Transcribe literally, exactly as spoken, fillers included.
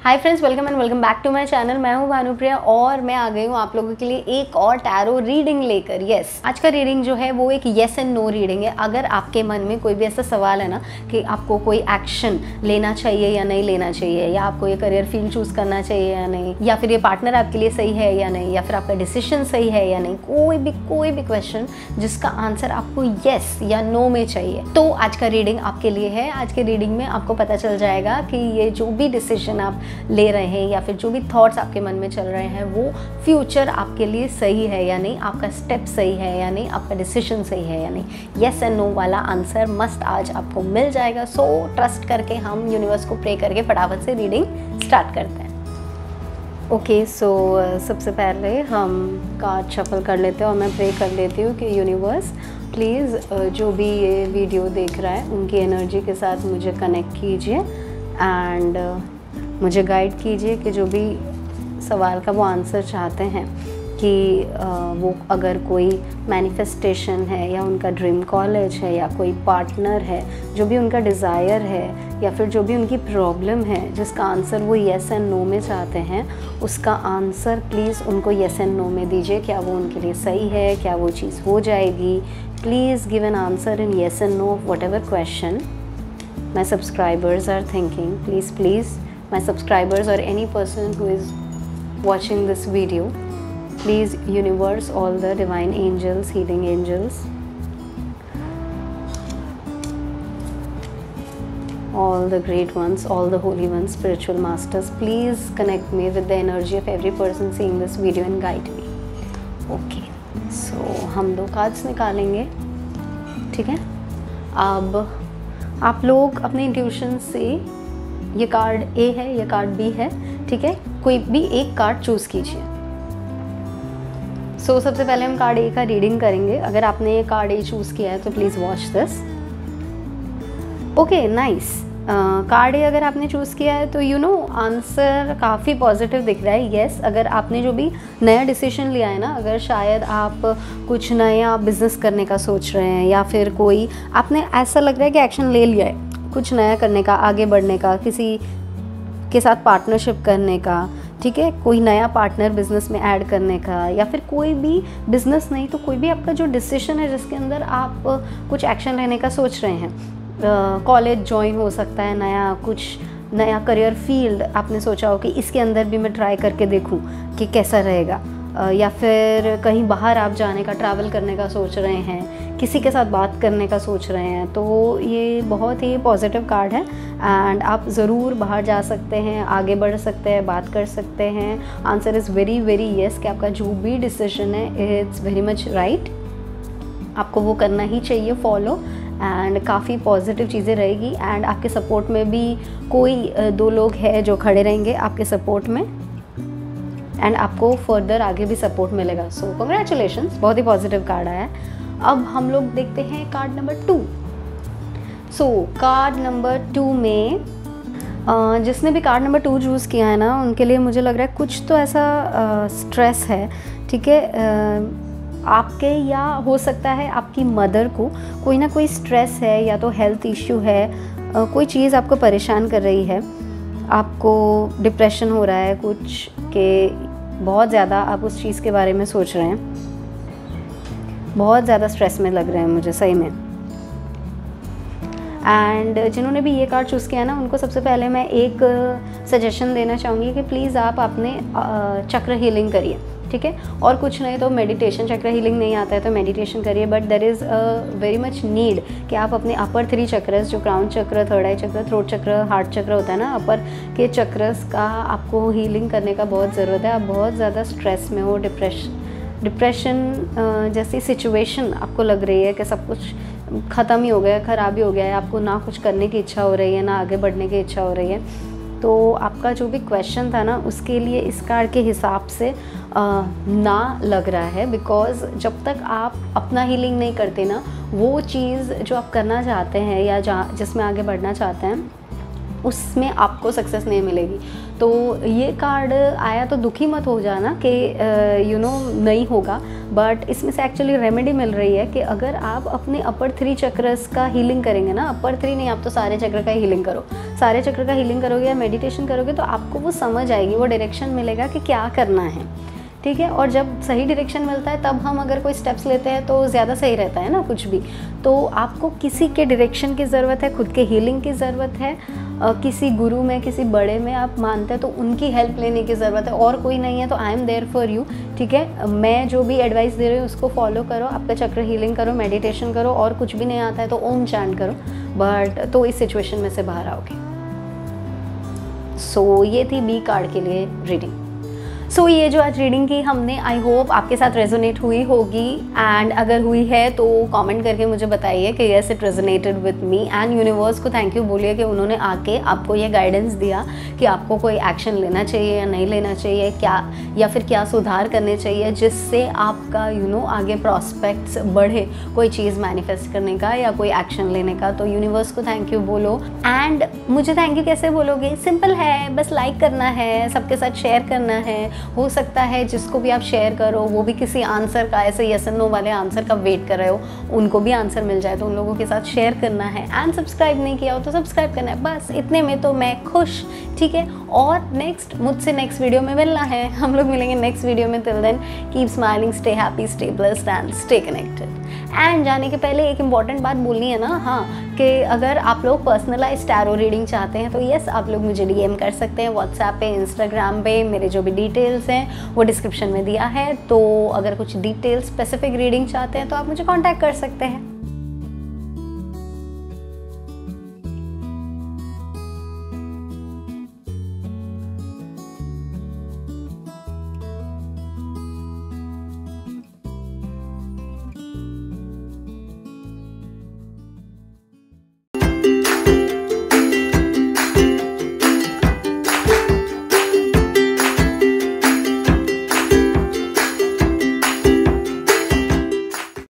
Hi friends, welcome and welcome back to my channel. मैं हूं भानुप्रिया और मैं आ गई हूं आप लोगों के लिए एक और टैरो रीडिंग लेकर। यस, आज का रीडिंग जो है वो एक येस एंड नो रीडिंग है। अगर आपके मन में कोई भी ऐसा सवाल है ना कि आपको कोई एक्शन लेना चाहिए या नहीं लेना चाहिए, या आपको ये करियर फील्ड चूज करना चाहिए या नहीं, या फिर ये पार्टनर आपके लिए सही है या नहीं, या फिर आपका डिसीजन सही है या नहीं, कोई भी कोई भी क्वेश्चन जिसका आंसर आपको येस या नो में चाहिए, तो आज का रीडिंग आपके लिए है। आज के रीडिंग में आपको पता चल जाएगा कि ये जो भी डिसीजन आप ले रहे हैं या फिर जो भी थॉट्स आपके मन में चल रहे हैं वो फ्यूचर आपके लिए सही है या नहीं, आपका स्टेप सही है या नहीं, आपका डिसीजन सही है या नहीं। येस एंड नो वाला आंसर मस्ट आज आपको मिल जाएगा। सो ट्रस्ट करके हम यूनिवर्स को प्रे करके फटाफट से रीडिंग स्टार्ट करते हैं। ओके, सो सबसे पहले हम कार्ड शफल कर लेते हैं और मैं प्रे कर लेती हूँ कि यूनिवर्स प्लीज़ uh, जो भी ये वीडियो देख रहा है उनकी एनर्जी के साथ मुझे कनेक्ट कीजिए एंड uh, मुझे गाइड कीजिए कि जो भी सवाल का वो आंसर चाहते हैं कि वो अगर कोई मैनिफेस्टेशन है या उनका ड्रीम कॉलेज है या कोई पार्टनर है, जो भी उनका डिज़ायर है या फिर जो भी उनकी प्रॉब्लम है जिसका आंसर वो येस एंड नो में चाहते हैं, उसका आंसर प्लीज़ उनको येस एंड नो में दीजिए। क्या वो उनके लिए सही है, क्या वो चीज़ हो जाएगी। Please give an answer in yes and no whatever question my subscribers are thinking. Please please my subscribers or any person who is watching this video, please universe, all the divine angels, healing angels, all the great ones, all the holy ones, spiritual masters, please connect me with the energy of every person seeing this video and guide me. Okay, so हम दो cards निकालेंगे, ठीक है। अब आप लोग अपने intuition से, ये कार्ड ए है, ये कार्ड बी है, ठीक है, कोई भी एक कार्ड चूज़ कीजिए। सो so, सबसे पहले हम कार्ड ए का रीडिंग करेंगे। अगर आपने ये कार्ड ए चूज़ किया है तो please watch this. Okay, nice. Card A अगर आपने चूज़ किया है तो यू नो आंसर काफ़ी पॉजिटिव दिख रहा है। येस, अगर आपने जो भी नया डिसीजन लिया है ना, अगर शायद आप कुछ नया बिजनेस करने का सोच रहे हैं या फिर कोई आपने ऐसा लग रहा है कि एक्शन ले लिया है कुछ नया करने का, आगे बढ़ने का, किसी के साथ पार्टनरशिप करने का, ठीक है, कोई नया पार्टनर बिजनेस में ऐड करने का, या फिर कोई भी बिजनेस नहीं तो कोई भी आपका जो डिसीजन है जिसके अंदर आप कुछ एक्शन लेने का सोच रहे हैं। कॉलेज ज्वाइन हो सकता है, नया कुछ नया करियर फील्ड आपने सोचा हो कि इसके अंदर भी मैं ट्राई करके देखूं कि कैसा रहेगा, या फिर कहीं बाहर आप जाने का, ट्रैवल करने का सोच रहे हैं, किसी के साथ बात करने का सोच रहे हैं, तो ये बहुत ही पॉजिटिव कार्ड है एंड आप ज़रूर बाहर जा सकते हैं, आगे बढ़ सकते हैं, बात कर सकते हैं। Answer is very very yes कि आपका जो भी डिसीजन है इट्स वेरी मच राइट, आपको वो करना ही चाहिए फॉलो, एंड काफ़ी पॉजिटिव चीज़ें रहेगी। एंड आपके सपोर्ट में भी कोई दो लोग हैं जो खड़े रहेंगे आपके सपोर्ट में एंड आपको फर्दर आगे भी सपोर्ट मिलेगा। सो कंग्रेचुलेशंस, बहुत ही पॉजिटिव कार्ड आया है। अब हम लोग देखते हैं card number two. So card number two में uh, जिसने भी कार्ड नंबर टू चूज़ किया है ना, उनके लिए मुझे लग रहा है कुछ तो ऐसा स्ट्रेस uh, है, ठीक है। uh, आपके या हो सकता है आपकी मदर को कोई ना कोई स्ट्रेस है, या तो हेल्थ इश्यू है, uh, कोई चीज़ आपको परेशान कर रही है, आपको डिप्रेशन हो रहा है कुछ के, बहुत ज़्यादा आप उस चीज़ के बारे में सोच रहे हैं, बहुत ज़्यादा स्ट्रेस में लग रहे हैं मुझे सही में। एंड जिन्होंने भी ये कार्ड चूज़ किया ना, उनको सबसे पहले मैं एक सजेशन देना चाहूँगी कि प्लीज़ आप अपने चक्र हीलिंग करिए, ठीक है। और कुछ नहीं तो मेडिटेशन, चक्र हीलिंग नहीं आता है तो मेडिटेशन करिए, but there is a very much need कि आप अपने अपर थ्री चक्रस, जो crown chakra, third eye chakra, throat चक्र, हार्ट चक्र होता है ना, अपर के चक्रस का आपको हीलिंग करने का बहुत ज़रूरत है। आप बहुत ज़्यादा स्ट्रेस में हो, डिप्रेशन डिप्रेशन जैसी सिचुएशन आपको लग रही है कि सब कुछ ख़त्म ही हो गया, ख़राब ही हो गया है, आपको ना कुछ करने की इच्छा हो रही है, ना आगे बढ़ने की इच्छा हो रही है। तो आपका जो भी क्वेश्चन था ना, उसके लिए इस कार्ड के हिसाब से आ, ना लग रहा है, बिकॉज़ जब तक आप अपना हीलिंग नहीं करते ना, वो चीज़ जो आप करना चाहते हैं या जहाँ जिसमें आगे बढ़ना चाहते हैं, उसमें आपको सक्सेस नहीं मिलेगी। तो ये कार्ड आया तो दुखी मत हो जाना कि यू नो नहीं होगा, बट इसमें से एक्चुअली रेमेडी मिल रही है कि अगर आप अपने अपर थ्री चक्रस का हीलिंग करेंगे ना, अपर थ्री नहीं, आप तो सारे चक्र का हीलिंग करो, सारे चक्र का हीलिंग करोगे या मेडिटेशन करोगे तो आपको वो समझ आएगी, वो डायरेक्शन मिलेगा कि क्या करना है, ठीक है। और जब सही डायरेक्शन मिलता है तब हम अगर कोई स्टेप्स लेते हैं तो ज़्यादा सही रहता है ना कुछ भी। तो आपको किसी के डायरेक्शन की ज़रूरत है, खुद के हीलिंग की ज़रूरत है, किसी गुरु में, किसी बड़े में आप मानते हैं तो उनकी हेल्प लेने की ज़रूरत है, और कोई नहीं है तो I am there for you, ठीक है। मैं जो भी एडवाइस दे रही हूँ उसको फॉलो करो, आपका चक्र हीलिंग करो, मेडिटेशन करो, और कुछ भी नहीं आता है तो ओम चैंट करो, बट तो इस सिचुएशन में से बाहर आओगे। सो so, ये थी बी कार्ड के लिए रीडिंग। सो so, ये जो आज रीडिंग की हमने, आई होप आपके साथ रेजोनेट हुई होगी, एंड अगर हुई है तो कमेंट करके मुझे बताइए कि yes it resonated with me, and universe को थैंक यू बोलिए कि उन्होंने आके आपको ये गाइडेंस दिया कि आपको कोई एक्शन लेना चाहिए या नहीं लेना चाहिए, क्या या फिर क्या सुधार करने चाहिए जिससे आपका यू नो आगे प्रॉस्पेक्ट्स बढ़े कोई चीज़ मैनिफेस्ट करने का या कोई एक्शन लेने का। तो यूनिवर्स को थैंक यू बोलो, एंड मुझे थैंक यू कैसे बोलोगे, सिंपल है, बस लाइक करना है, सबके साथ शेयर करना है। हो सकता है जिसको भी आप शेयर करो वो भी किसी आंसर का, ऐसे यस एंड नो वाले आंसर का वेट कर रहे हो, उनको भी आंसर मिल जाए तो उन लोगों के साथ शेयर करना है, एंड सब्सक्राइब नहीं किया हो तो सब्सक्राइब करना है, बस इतने में तो मैं खुश, ठीक है। और नेक्स्ट मुझसे नेक्स्ट वीडियो में मिलना है, हम लोग मिलेंगे नेक्स्ट वीडियो में। Till then keep smiling, stay happy, stay blessed and stay connected. And जाने के पहले एक इम्पॉर्टेंट बात बोलनी है ना, हाँ, कि अगर आप लोग पर्सनलाइज टैरो रीडिंग चाहते हैं तो येस आप लोग मुझे डीएम कर सकते हैं व्हाट्सएप पे, इंस्टाग्राम पे, मेरे जो भी डिटेल्स हैं वो डिस्क्रिप्शन में दिया है। तो अगर कुछ डिटेल्स स्पेसिफिक रीडिंग चाहते हैं तो आप मुझे कांटेक्ट कर सकते हैं।